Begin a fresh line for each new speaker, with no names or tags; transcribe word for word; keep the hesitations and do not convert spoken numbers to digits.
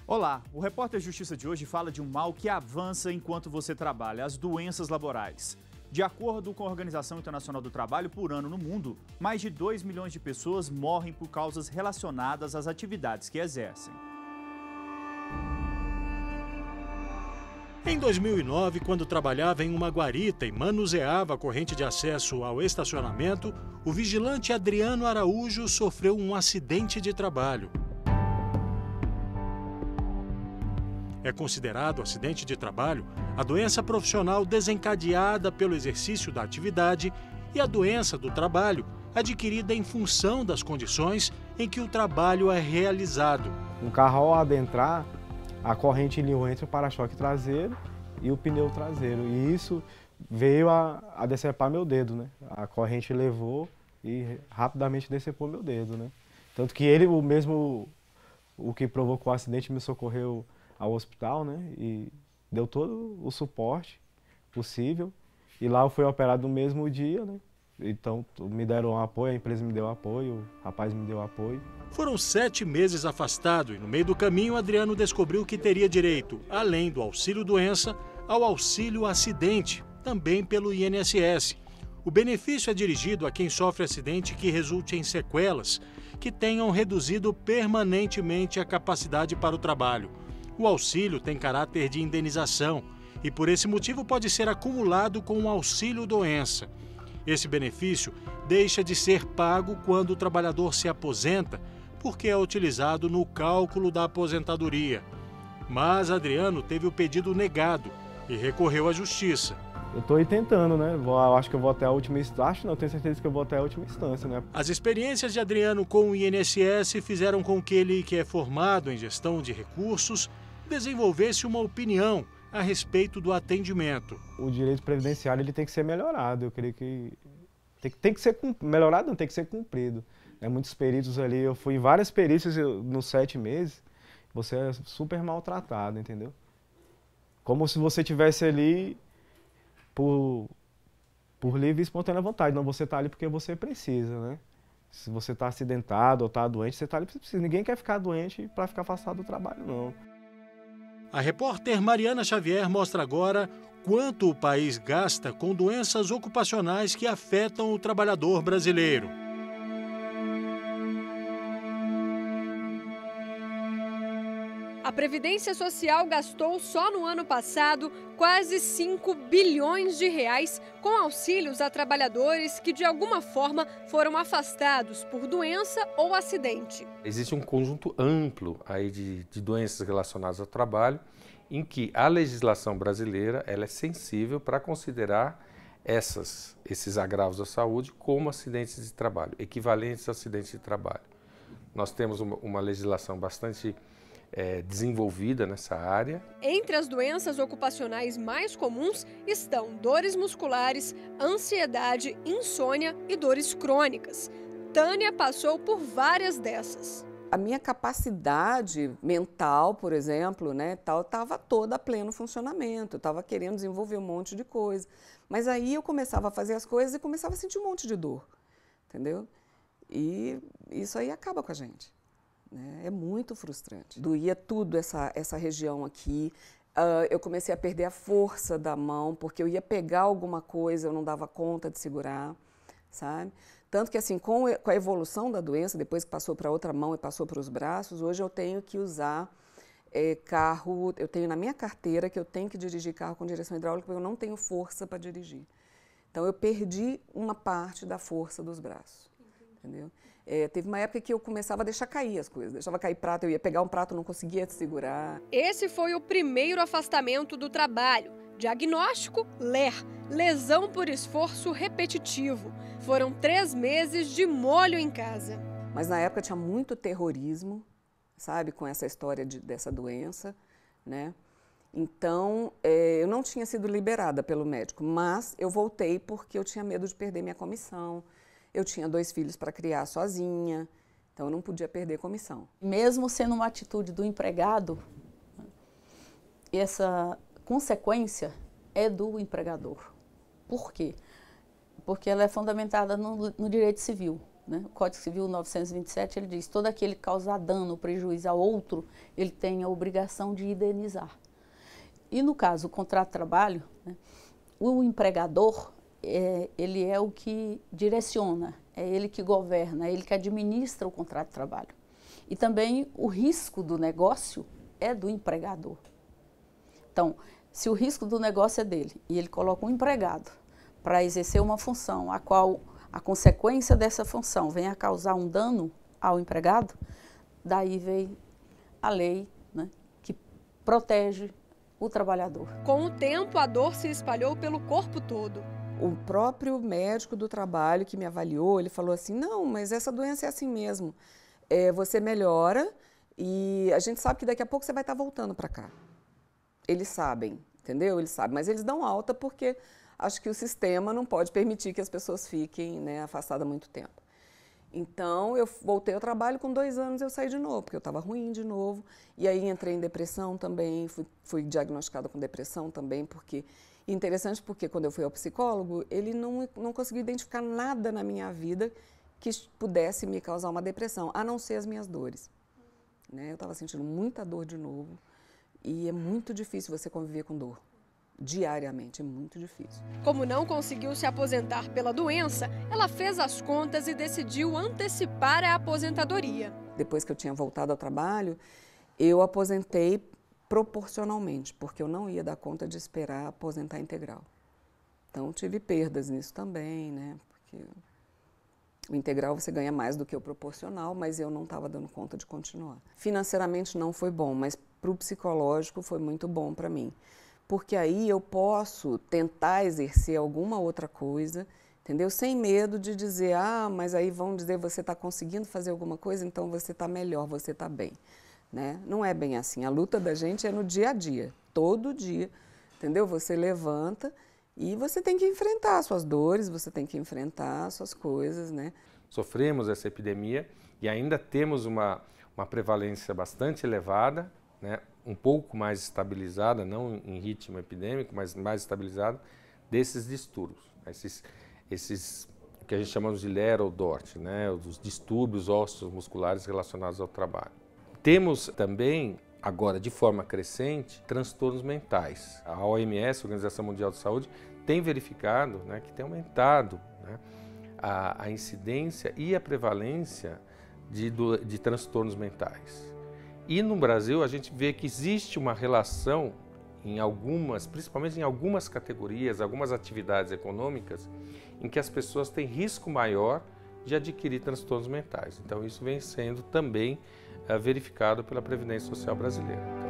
Olá, o Repórter Justiça de hoje fala de um mal que avança enquanto você trabalha, as doenças laborais. De acordo com a Organização Internacional do Trabalho, por ano no mundo, mais de dois milhões de pessoas morrem por causas relacionadas às atividades que exercem.
Em dois mil e nove, quando trabalhava em uma guarita e manuseava a corrente de acesso ao estacionamento, o vigilante Adriano Araújo sofreu um acidente de trabalho. É considerado acidente de trabalho a doença profissional desencadeada pelo exercício da atividade e a doença do trabalho adquirida em função das condições em que o trabalho é realizado.
Um carro, ao adentrar, a corrente liou entre o para-choque traseiro e o pneu traseiro. E isso veio a, a decepar meu dedo, né? A corrente levou e rapidamente decepou meu dedo, né? Tanto que ele, o mesmo, o que provocou o acidente, me socorreu ao hospital, né? E deu todo o suporte possível. E lá eu fui operado no mesmo dia, né? Então me deram apoio, a empresa me deu apoio, o rapaz me deu apoio.
Foram sete meses afastado e no meio do caminho Adriano descobriu que teria direito, além do auxílio-doença, ao auxílio-acidente, também pelo I N S S. O benefício é dirigido a quem sofre acidente que resulte em sequelas, que tenham reduzido permanentemente a capacidade para o trabalho. O auxílio tem caráter de indenização e, por esse motivo, pode ser acumulado com o auxílio-doença. Esse benefício deixa de ser pago quando o trabalhador se aposenta, porque é utilizado no cálculo da aposentadoria. Mas Adriano teve o pedido negado e recorreu à justiça.
Eu estou aí tentando, né? Eu acho que eu vou até a última instância. Acho não, tenho certeza que eu vou até a última instância, né?
As experiências de Adriano com o I N S S fizeram com que ele, que é formado em gestão de recursos, desenvolvesse uma opinião a respeito do atendimento.
O direito previdenciário ele tem que ser melhorado. Eu creio que tem, tem que ser melhorado, não tem que ser cumprido. É, muitos peritos ali, eu fui em várias perícias eu, nos sete meses, você é super maltratado, entendeu? Como se você tivesse ali por, por livre e espontânea vontade. Não, você está ali porque você precisa, né? Se você está acidentado ou está doente, você está ali porque você precisa. Ninguém quer ficar doente para ficar afastado do trabalho, não.
A repórter Mariana Xavier mostra agora quanto o país gasta com doenças ocupacionais que afetam o trabalhador brasileiro.
A Previdência Social gastou só no ano passado quase cinco bilhões de reais com auxílios a trabalhadores que de alguma forma foram afastados por doença ou acidente.
Existe um conjunto amplo aí de, de doenças relacionadas ao trabalho em que a legislação brasileira ela é sensível para considerar essas, esses agravos à saúde como acidentes de trabalho, equivalentes a acidentes de trabalho. Nós temos uma, uma legislação bastante É, desenvolvida nessa área.
Entre as doenças ocupacionais mais comuns estão dores musculares, ansiedade, insônia e dores crônicas. Tânia passou por várias dessas.
A minha capacidade mental, por exemplo, né, estava toda a pleno funcionamento. Eu estava querendo desenvolver um monte de coisa. Mas aí eu começava a fazer as coisas e começava a sentir um monte de dor, entendeu? E isso aí acaba com a gente. É muito frustrante. Doía tudo essa, essa região aqui. Uh, eu comecei a perder a força da mão, porque eu ia pegar alguma coisa, eu não dava conta de segurar, sabe? Tanto que assim, com, com a evolução da doença, depois que passou para outra mão e passou para os braços, hoje eu tenho que usar é, carro, eu tenho na minha carteira que eu tenho que dirigir carro com direção hidráulica, porque eu não tenho força para dirigir. Então eu perdi uma parte da força dos braços, entendeu? É, teve uma época que eu começava a deixar cair as coisas, deixava cair prato, eu ia pegar um prato, não conseguia segurar.
Esse foi o primeiro afastamento do trabalho. Diagnóstico, L E R, lesão por esforço repetitivo. Foram três meses de molho em casa.
Mas na época tinha muito terrorismo, sabe, com essa história de, dessa doença, né? Então, é, eu não tinha sido liberada pelo médico, mas eu voltei porque eu tinha medo de perder minha comissão. Eu tinha dois filhos para criar sozinha, então eu não podia perder comissão.
Mesmo sendo uma atitude do empregado, essa consequência é do empregador. Por quê? Porque ela é fundamentada no, no direito civil. né? O Código Civil novecentos e vinte e sete, ele diz, todo aquele que causar dano ou prejuízo a outro, ele tem a obrigação de indenizar. E no caso, o contrato de trabalho, né, o empregador, é, ele é o que direciona, é ele que governa, é ele que administra o contrato de trabalho. E também o risco do negócio é do empregador. Então, se o risco do negócio é dele e ele coloca um empregado para exercer uma função a qual a consequência dessa função venha a causar um dano ao empregado, daí vem a lei, né, que protege o trabalhador.
Com o tempo, a dor se espalhou pelo corpo todo.
O próprio médico do trabalho que me avaliou, ele falou assim, não, mas essa doença é assim mesmo. É, você melhora e a gente sabe que daqui a pouco você vai estar voltando para cá. Eles sabem, entendeu? Eles sabem, mas eles dão alta porque acho que o sistema não pode permitir que as pessoas fiquem, né, afastadas há muito tempo. Então, eu voltei ao trabalho, com dois anos eu saí de novo, porque eu estava ruim de novo. E aí entrei em depressão também, fui, fui diagnosticada com depressão também, porque... Interessante porque quando eu fui ao psicólogo, ele não, não conseguiu identificar nada na minha vida que pudesse me causar uma depressão, a não ser as minhas dores. Né? Eu estava sentindo muita dor de novo e é muito difícil você conviver com dor. Diariamente, é muito difícil.
Como não conseguiu se aposentar pela doença, ela fez as contas e decidiu antecipar a aposentadoria.
Depois que eu tinha voltado ao trabalho, eu aposentei proporcionalmente, porque eu não ia dar conta de esperar aposentar integral. Então, tive perdas nisso também, né? Porque o integral você ganha mais do que o proporcional, mas eu não estava dando conta de continuar. Financeiramente não foi bom, mas para o psicológico foi muito bom para mim. Porque aí eu posso tentar exercer alguma outra coisa, entendeu? Sem medo de dizer, ah, mas aí vão dizer, você está conseguindo fazer alguma coisa, então você está melhor, você está bem. Né? Não é bem assim. A luta da gente é no dia a dia, todo dia, entendeu? Você levanta e você tem que enfrentar as suas dores, você tem que enfrentar as suas coisas, né?
Sofremos essa epidemia e ainda temos uma, uma prevalência bastante elevada, né? Um pouco mais estabilizada, não em ritmo epidêmico, mas mais estabilizada, desses distúrbios, esses, esses que a gente chamamos de L E R ou D O R T, né? Os distúrbios ósseos musculares relacionados ao trabalho. Temos também, agora de forma crescente, transtornos mentais. A O M S, a Organização Mundial de Saúde, tem verificado, né, que tem aumentado, né, a, a incidência e a prevalência de, do, de transtornos mentais. E no Brasil a gente vê que existe uma relação em algumas, principalmente em algumas categorias, algumas atividades econômicas, em que as pessoas têm risco maior de adquirir transtornos mentais. Então isso vem sendo também é verificado pela Previdência Social Brasileira.